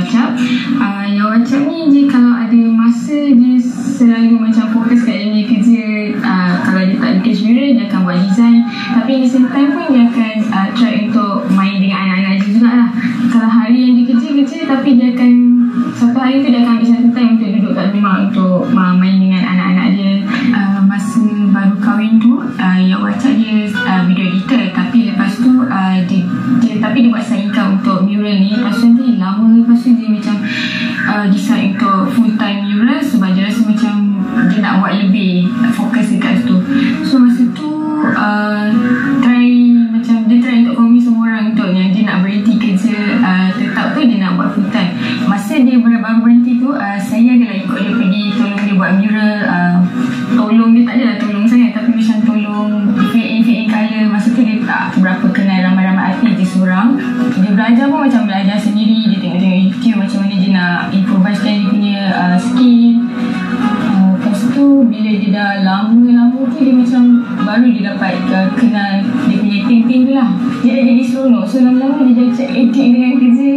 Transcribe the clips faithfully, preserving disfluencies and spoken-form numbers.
WhatsApp. uh, Yang WhatsApp ni dia kalau ada masa dia selalu macam fokus kat dia punya kerja. uh, Kalau dia tak ada mural, dia akan buat design. Tapi di same time pun dia akan uh, try untuk main dengan anak-anak dia jugalah. Kalau hari yang dia kerja-kerja, tapi dia akan satu hari tu dia akan ambil satu time untuk duduk kat rumah untuk uh, main dengan anak-anak dia. uh, Masa baru kahwin tu, uh, yang WhatsApp dia uh, video editor. Tapi lepas tu uh, dia, dia tapi dia buat side income untuk mural ni. Lepas tu nanti lama lepas tu dia macam uh, decide untuk full time mural sebab dia rasa macam dia nak buat lebih, fokus dekat situ. So masa tu uh, try macam dia try untuk convince semua orang untuk yang dia nak berhenti kerja uh, tetap tu, dia nak buat full time. Masa dia baru berhenti tu, uh, saya adalah ikut dia pergi tolong dia buat mural. uh, Tolong dia tak adalah tolong sangat, tapi macam tolong fill in fill in colour. Masa tu dia tak berapa kenal ramai-ramai artis, dia seorang. Dia belajar pun macam belajar sendiri. Dia tengok-tengok YouTube macam mana dia nak improvisekan dia punya uh, skill. uh, Lepas tu bila dia dah lama-lama tu, dia macam baru dia dapat uh, kenal dia punya acting-acting tu lah. Dia dah jadi seronok. So lama-lama dia dah macam acting dengan kerja.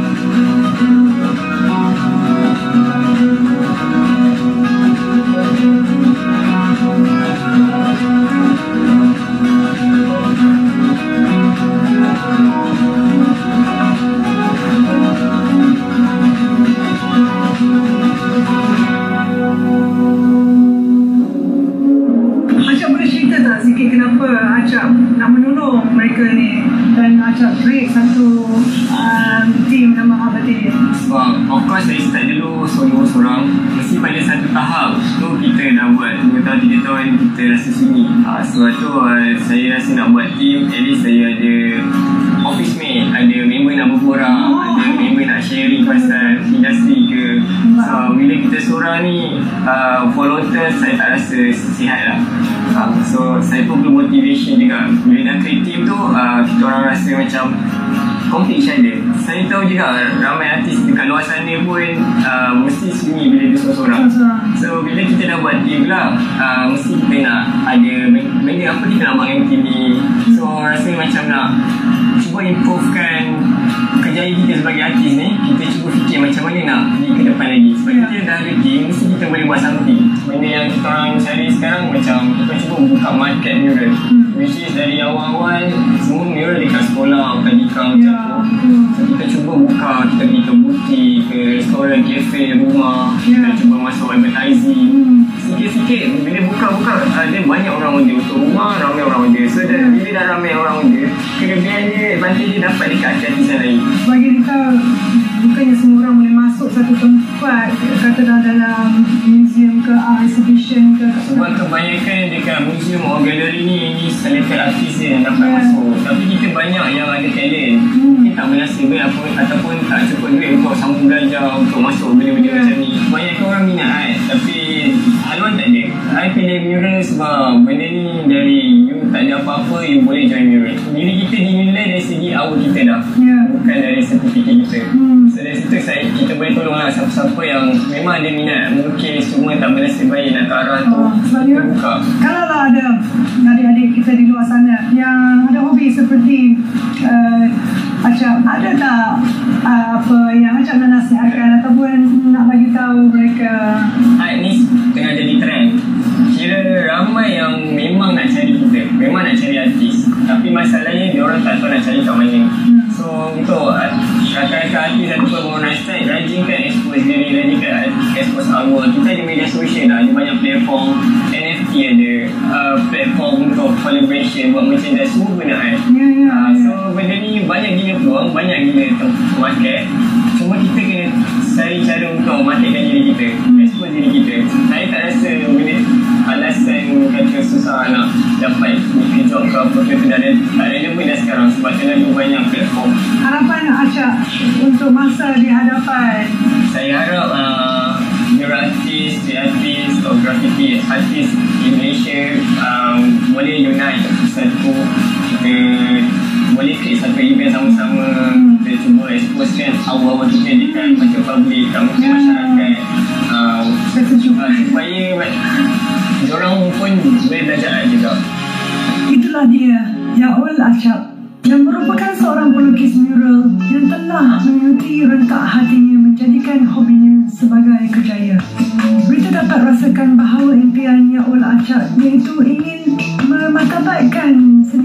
Acap nak menolong mereka ni dan Acap create satu um, team nama Abadi? Sebab of course saya start dulu solo seorang. Mesti pada satu tahap tu kita dah buat dua tahun tiga tahun kita rasa sunyi. uh, Sebab tu uh, saya rasa nak buat team. At least saya ada office mate, ada member nak berborak, oh. ada member nak sharing pasal industri ke. So bila kita seorang ni uh, volunteer, saya tak rasa sihat lah. uh, So saya pun perlu motivation juga. Bila dah create team tu, uh, kita orang rasa macam complete each other. Saya tahu juga ramai artis dekat luar sana pun uh, mesti sunyi bila dia seorang-seorang. So bila kita dah buat team lah, uh, mesti kita nak ada benda apa kita nak buat dengan team ni. So rasa macam nak cuba improvekan kerjaya kita sebagai artis ni. Kita cuba fikir macam mana nak pergi ke depan lagi. Sebab yeah. kita dah ada team, mesti kita boleh buat something. Benda yang kita orang cari sekarang macam kita cuba buka market mural, hmm. which is dari awal-awal semua mural dekat sekolah, tadika macam yeah. tu. So kita cuba buka, kita pergi ke butik, ke restoran, kafe, rumah, yeah. kita cuba masuk advertising. hmm. Sikit-sikit bila buka-buka ada banyak orang order. Untuk rumah ramai orang order. So yeah. bila dah ramai orang order, kelebihan dia, advantage dia dapat dekat artis yang lain. Bagi kita, bukannya semua orang boleh masuk satu tempat, katalah dalam museum ke, art exhibition ke. Sebab kebanyakan dekat museum atau galeri ni, ni selected artis je yang dapat yeah. masuk. Tapi kita banyak yang ada talent. hmm. Mungkin tak bernasib baik apa, ataupun tak cukup duit untuk sambung belajar, untuk masuk benda-benda yeah. macam ni. Banyak orang minat kan, tapi haluan tak ada. I pilih mural sebab benda ni dari you tak ada apa-apa, you boleh join mural. Diri kita dinilai dari segi awal kita dah, yeah. bukan dari sertifikat kita. hmm. So dari situ saya, kita boleh tolong lah siapa-siapa yang memang ada minat melukis, cuma tak bernasib baik nak ke arah tu, oh, kita buka. Kalau lah ada adik-adik kita di luar sana yang ada hobi seperti uh, Acap, ada tak uh, apa yang Acap nak nasihatkan ataupun nak bagi tahu mereka? Art ni tengah jadi trend. Kira ramai yang memang nak cari kita, memang nak cari artis, tapi masalahnya dia orang tak tahu nak cari kat mana. hmm. So untuk rakan-rakan artis ataupun baru nak start, rajinkan expose diri, rajinkan expose artwork. Kita ada media sosial lah, ada banyak platform, N F T ada, uh, platform untuk collaboration, buat merchandise, semua guna art. yeah, yeah, uh, so yeah. benda ni banyak gila peluang, banyak gila market. Cuma kita kena cari cara untuk marketkan diri kita, hmm. expose diri kita. Saya tak rasa benda alasan kata susah nak dapat job ke apa ke, tak ada, tak relevan dah sekarang sebab terlalu banyak platform. Harapan Acap untuk masa di hadapan? Saya harap uh, mural artis, street artis, atau graffiti artis di Malaysia um, boleh unite satu, kita boleh create satu event sama-sama. hmm. Kita cuba expose kan awal-awal kita dekat macam public, kat yeah. masyarakat, uh, uh, supaya diorang pun boleh belajar juga. Itulah dia Yaul Acap yang merupakan Bukan seorang pelukis mural yang telah mengikuti rentak hatinya menjadikan hobinya sebagai kerjaya. Rita dapat rasakan bahawa impiannya Ol Achak iaitu ingin memartabatkan